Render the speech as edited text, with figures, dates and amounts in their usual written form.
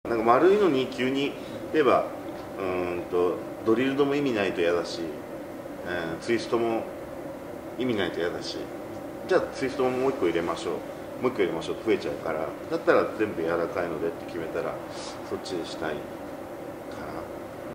なんか丸いのに急に例えばドリルドも意味ないと嫌だし、ツイストも意味ないと嫌だし、じゃあツイストももう一個入れましょう、もう一個入れましょうって増えちゃうから、だったら全部柔らかいのでって決めたらそっちにしたい